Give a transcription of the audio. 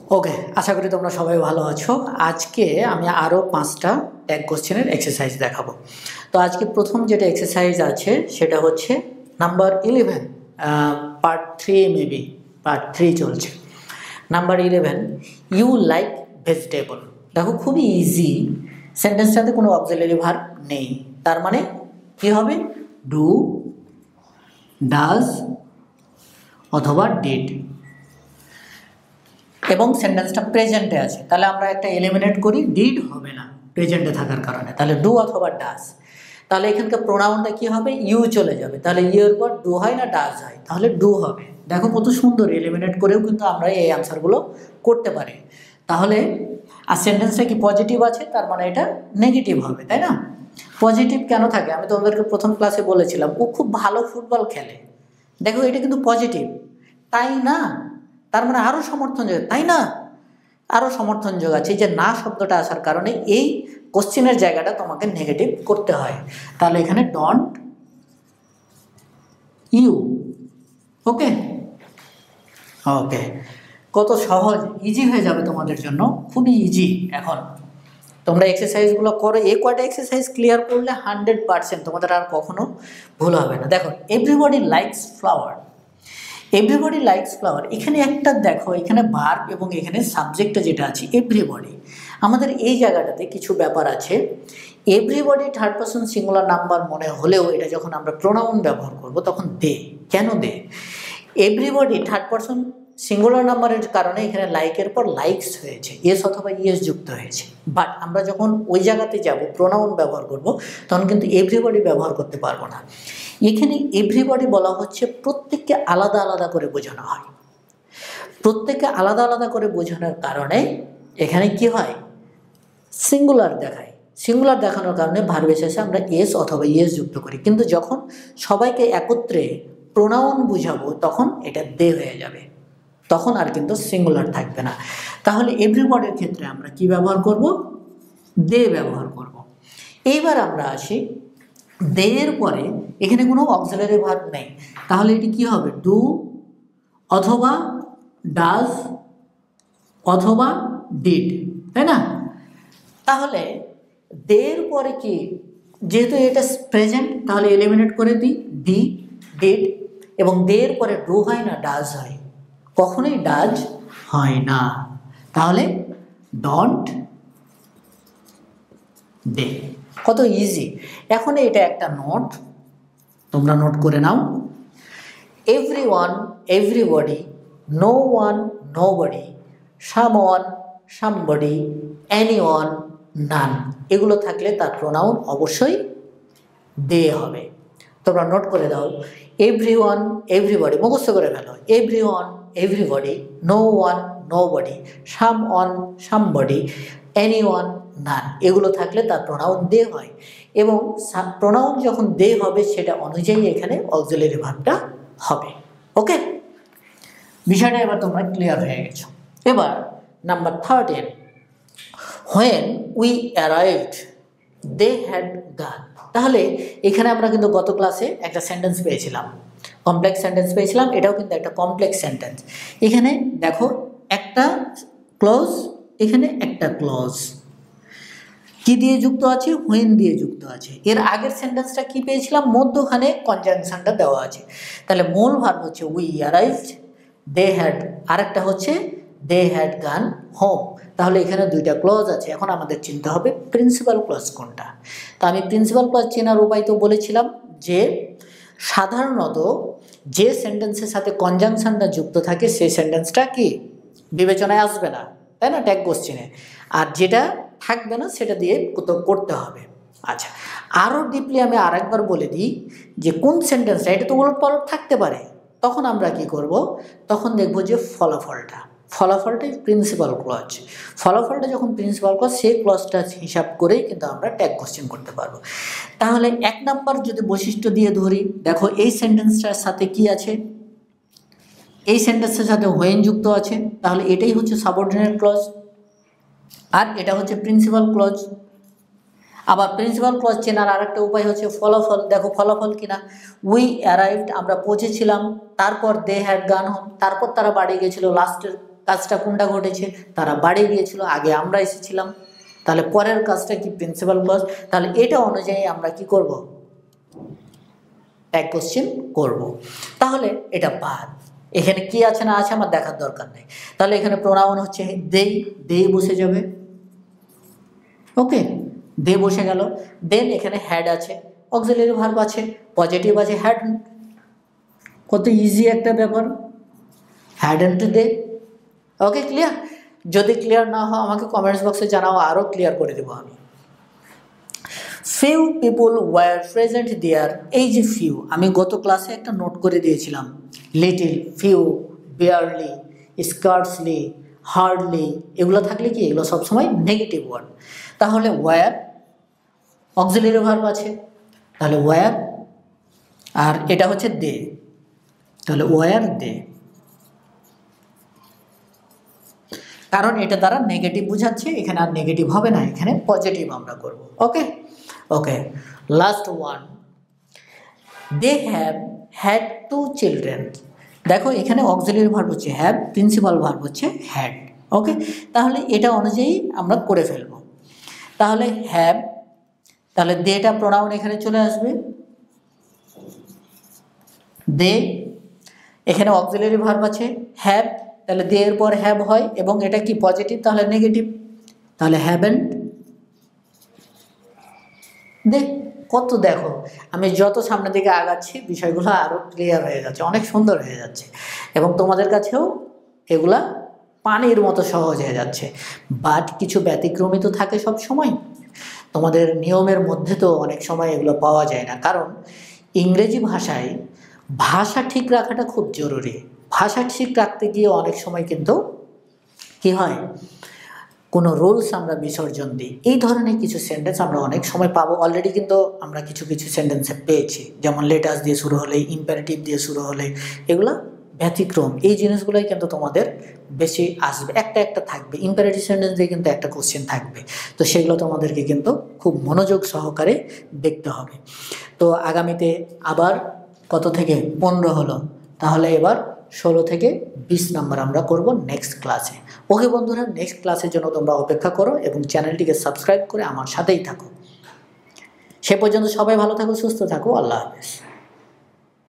ওকে, আশা করি তোমরা সবাই ভালো আছো। আজকে আমি আরও 5টা ট্যাগ কোশ্চেনের এক্সারসাইজ দেখাবো। তো আজকে প্রথম যেটা এক্সারসাইজ আছে সেটা হচ্ছে নাম্বার 11, পার্ট 3, মেবি পার্ট 3 চলছে। Number 11, you like vegetable. দেখো খুবই ইজি, সেন্টেন্সটাতে কোনো অক্সিলারি ভার্ব নেই, তার মানে কি হবে? ডু, ডাজ অথবা ডিড, এবং সেন্টেন্সটা প্রেজেন্টে আছে, তাহলে আমরা একটা এলিমিনেট করি, ডিড হবে না প্রেজেন্টে থাকার কারণে, তাহলে ডু অথবা ডাজ। তাহলে এখানকার প্রোনাউনটা কি হবে? ইউ চলে যাবে, তাহলে ইউ এর পর ডু হয় না ডাজ হয়, তাহলে ডু হবে। দেখো কত সুন্দর, এলিমিনেট করেও কিন্তু আমরা এই আনসারগুলো করতে পারি। তাহলে আর সেন্টেন্সটা কি পজিটিভ আছে, তার মানে এটা নেগেটিভ হবে, তাই না? পজিটিভ কেন থাকে? আমি তোমাদেরকে প্রথম ক্লাসে বলেছিলাম ও খুব ভালো ফুটবল খেলে। দেখো এটা কিন্তু পজিটিভ, তাই না? তার মানে আরও সমর্থনযোগ, তাই না? আরও সমর্থনযোগ আছে, যে না শব্দটা আসার কারণে এই কোশ্চেনের জায়গাটা তোমাকে নেগেটিভ করতে হয়। তাহলে এখানে ডন্ট ইউ। ওকে ওকে, কত সহজ, ইজি হয়ে যাবে তোমাদের জন্য, খুবই ইজি। এখন তোমরা এক্সারসাইজগুলো করো, এই কয়টা এক্সারসাইজ ক্লিয়ার করলে 100% তোমাদের আর কখনো ভুল হবে না। দেখো everybody likes flower, everybody likes flower, এখানে একটা দেখো, এখানে ভার্ব এবং এখানে সাবজেক্টটা যেটা আছে এভরিবডি। আমাদের এই জায়গাটাতে কিছু ব্যাপার আছে। Everybody third person singular number মনে হলেও এটা যখন আমরা প্রোনাউন ব্যবহার করব তখন দে। কেন they? Everybody third person singular নাম্বারের কারণে এখানে লাইকের পর লাইকস হয়েছে, এস অথবা ইএস যুক্ত হয়েছে। বাট আমরা যখন ওই জায়গাতে যাব প্রোনাউন ব্যবহার করব তখন কিন্তু এভরিবডি ব্যবহার করতে পারবো না। এখানে এভরিবডি বলা হচ্ছে প্রত্যেককে আলাদা আলাদা করে বোঝানো হয়। প্রত্যেককে আলাদা আলাদা করে বোঝানোর কারণে এখানে কি হয়? সিঙ্গুলার দেখায়। সিঙ্গুলার দেখানোর কারণে ভার্বের শেষে আমরা এস অথবা ইএস যুক্ত করি, কিন্তু যখন সবাইকে একত্রে প্রোনাউন বুঝাবো তখন এটা দে হয়ে যাবে, তখন আর কিন্তু সিঙ্গুলার থাকবে না। তাহলে এভরিবডির ক্ষেত্রে আমরা কি ব্যবহার করব? দে ব্যবহার করব। এইবার আমরা আসি, দে এর পরে এখানে কোনো অক্সিলারি ভার্ব নেই, তাহলে এটি কি হবে? ডু অথবা ডাজ অথবা ডিড, তাই না? তাহলে দে এর পরে কি, যেহেতু এটা প্রেজেন্ট তাহলে এলিমিনেট করে দিই, ডি, ডিড। এবং দে এর পরে ডু হয় না, ডাজ হয়, কখনোই ডাজ হয় না, তাহলে ডন্ট দে। কত ইজি। এখন এটা একটা নোট, তোমরা নোট করে নাও। Everyone, everybody, no one, nobody, someone, somebody, anyone, none, এগুলো থাকলে তার প্রোনাউন অবশ্যই দে হবে। তোমরা নোট করে দাও। এভরিওয়ান, এভরিবডি মুখস্থ করে ফেলো। Everyone, everybody, no one, nobody, someone, somebody, anyone, none, এগুলো থাকলে তার প্রোনাউন দে হয়। এবং প্রোনাউন যখন দে হবে সেটা অনুযায়ী এখানে অক্সিলারি ভার্বটা হবে। ওকে, বিষয়টা এবার তোমরা ক্লিয়ার হয়ে গেছো। এবার number 13, when we arrived they had gone. তাহলে এখানে আমরা কিন্তু গত ক্লাসে একটা সেন্টেন্স পেয়েছিলাম, কমপ্লেক্স সেন্টেন্স পেয়েছিলাম, এটাও কিন্তু একটা কমপ্লেক্স সেন্টেন্স। এখানে দেখো একটা ক্লজ, এখানে একটা ক্লজ কি দিয়ে যুক্ত আছে? হোয়েন দিয়ে যুক্ত আছে। এর আগের সেন্টেন্সটা কি পেয়েছিলাম? মধ্যখানে কনজাংশনটা দেওয়া আছে। তাহলে মূল ভার্ব হচ্ছে উই অ্যারাইভড, দে হ্যাড, আরেকটা হচ্ছে দে হ্যাড গান হোম। তাহলে এখানে দুইটা ক্লজ আছে। এখন আমাদের চিনতে হবে প্রিন্সিপাল ক্লজ কোনটা। তো আমি প্রিন্সিপাল ক্লজ চেনার উপায় তো বলেছিলাম যে সাধারণত যে সেন্টেন্সের সাথে কনজাংশনটা যুক্ত থাকে সেই সেন্টেন্সটা কি বিবেচনায় আসবে না, তাই না, ট্যাগ কোশ্চেনে। আর যেটা থাকবে না সেটা দিয়ে করতে হবে। আচ্ছা, আরও ডিপলি আমি আরেকবার বলে দিই যে কোন সেন্টেন্সটা, এটা তো উলটপালট থাকতে পারে, তখন আমরা কি করব? তখন দেখব যে ফলাফলটাই প্রিন্সিপাল ক্লজ। ফলাফলটা যখন প্রিন্সিপাল ক্লজ, সেই ক্লজটা হিসাব করেই কিন্তু আমরা ট্যাগ কোশ্চেন করতে পারবো। তাহলে 1 নাম্বার যদি বৈশিষ্ট্য দিয়ে ধরি, দেখো এই সেন্টেন্সটার সাথে কি আছে? এই সেন্টেন্সের সাথে হোয়েন যুক্ত আছে, তাহলে এটাই হচ্ছে সাবঅর্ডিনেট ক্লজ, আর এটা হচ্ছে প্রিন্সিপাল ক্লজ। আবার প্রিন্সিপাল ক্লজ চেনার আরেকটা উপায় হচ্ছে ফলাফল। দেখো ফলাফল কিনা, উই অ্যারাইভড, আমরা পৌঁছেছিলাম, তারপর দে হ্যাড গান হোম, তারপর তারা বাড়ি গেছিল, লাস্টের কাজটা কোনটা ঘটেছে, তারা বাড়ি গিয়েছিল, আগে আমরা এসেছিলাম, তাহলে পরের কাজটা কি প্রিন্সিপাল বস, তাহলে এটা অনুযায়ী আমরা কি করব, ট্যাগ কোশ্চেন করব। তাহলে এটা বাদ, এখানে কি আছে না আছে আমার দেখার দরকার নেই। তাহলে এখানে প্রোনাউন হচ্ছে দেই, দে বসে যাবে, ওকে, দে বসে গেল। দেন এখানে হ্যাড আছে, অক্সিলারি ভার্ব আছে, পজিটিভ আছে হ্যাড, কত ইজি একটা ব্যাপার, had and they. Okay, clear? যদি ক্লিয়ার না হয় আমাকে কমেন্টস বক্সে জানাও, আরও ক্লিয়ার করে দেবো আমি। Few people were present there, এই যে ফিউ আমি গত ক্লাসে একটা নোট করে দিয়েছিলাম, little, few, barely, scarcely, hardly, এগুলো থাকলে কি এগুলো সবসময় নেগেটিভ ওয়ার্ড। তাহলে ওয়ার অক্সিলারি ভার্ব আছে, তাহলে ওয়ার, আর এটা হচ্ছে দে, তাহলে ওয়ার দে, কারণ এটা দ্বারা নেগেটিভ বোঝাচ্ছে, এখানে আর নেগেটিভ হবে না, এখানে পজিটিভ আমরা করব। Okay okay, last one, they have had 2 children. দেখো এখানে অক্সিলারি ভার্ব হচ্ছে হ্যাভ, প্রিন্সিপাল ভার্ব হচ্ছে হ্যাড। ওকে, তাহলে এটা অনুযায়ী আমরা করে ফেলব। তাহলে হ্যাভ, তাহলে দেটা প্রোনাউন এখানে চলে আসবে, দে, এখানে অক্সিলারি ভার্ব আছে হ্যাভ, তাহলে দে এর পর হ্যাভ হয়, এবং এটা কি পজিটিভ, তাহলে নেগেটিভ, তাহলে হ্যাভেন্ট দে। কত দেখো আমি যত সামনের দিকে আগাচ্ছি বিষয়গুলো আরও ক্লিয়ার হয়ে যাচ্ছে, অনেক সুন্দর হয়ে যাচ্ছে, এবং তোমাদের কাছেও এগুলা পানির মতো সহজ হয়ে যাচ্ছে। বাট কিছু ব্যতিক্রমী তো থাকে সব সময়, তোমাদের নিয়মের মধ্যে তো অনেক সময় এগুলো পাওয়া যায় না, কারণ ইংরেজি ভাষায় ভাষা ঠিক রাখাটা খুব জরুরি। ভাষা ঠিক রাখতে গিয়ে অনেক সময় কিন্তু কি হয়, কোনো রুলস আমরা বিসর্জন দিই, এই ধরনের কিছু সেন্টেন্স আমরা অনেক সময় পাবো। অলরেডি কিন্তু আমরা কিছু কিছু সেন্টেন্সে পেয়েছি, যেমন লেটাস দিয়ে শুরু হলে, ইম্পারেটিভ দিয়ে শুরু হলে, এগুলো ব্যতিক্রম, এই জিনিসগুলোই কিন্তু তোমাদের বেশি আসবে, একটা একটা থাকবে, ইম্পারেটিভ সেন্টেন্স দিয়ে কিন্তু একটা কোশ্চেন থাকবে, তো সেগুলো তোমাদেরকে কিন্তু খুব মনোযোগ সহকারে দেখতে হবে। তো আগামীতে আবার কত থেকে 15 হলো, তাহলে এবার 16 থেকে 20 নাম্বার আমরা করব নেক্সট ক্লাসে। ওকে বন্ধুরা, নেক্সট ক্লাসের জন্য তোমরা অপেক্ষা করো এবং চ্যানেলটিকে সাবস্ক্রাইব করে আমার সাথেই থাকো। সে পর্যন্ত সবাই ভালো থাকো, সুস্থ থাকো, আল্লাহ হাফেজ।